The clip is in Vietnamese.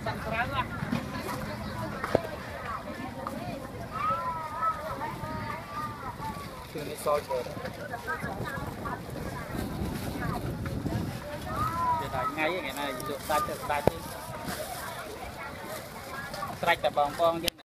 Chưa đi soi rồi. Ngay ngày này được tay chứ. Tay tập bóng con